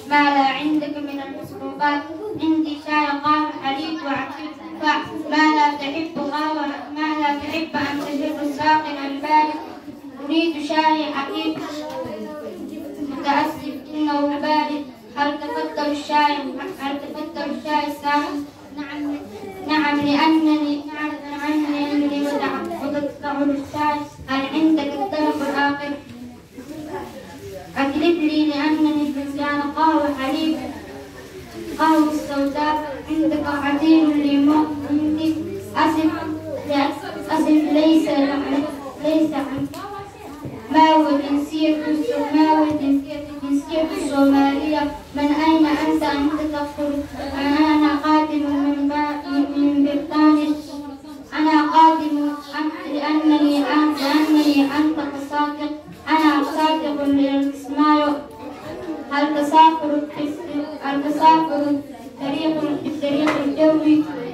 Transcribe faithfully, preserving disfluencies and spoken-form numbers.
ما لا عندك من المشروبات. عندي شاي قهوة حليب وعصير تفاح. ما لا تحب قهوة ما لا تحب أن تشرب ساخنا البارد. أريد شاي حليب متأسف إنه بارد. هل تفضل الشاي هل تفضل الشاي الساخن؟ نعم نعم لأنني نعم نعم لأنني وضعت الشاي. هل عندك الطلب الآخر؟ أقلب لي لأنني فنجان قهوة حليب قهوة السوداء. عندك عصير الليمون؟ عندي أسف أسف ليس ليس عن ما هو جنسية ما هو جنسية جنسية الصومالية؟ من أين أنت أنت تقول؟ أنا قادم من من بريطانيا. أنا قادم لأنني لأنني أنطق صادق. أنا صادق للإسماعيل. هل تسافر هل تسافر بالطريق الجوي؟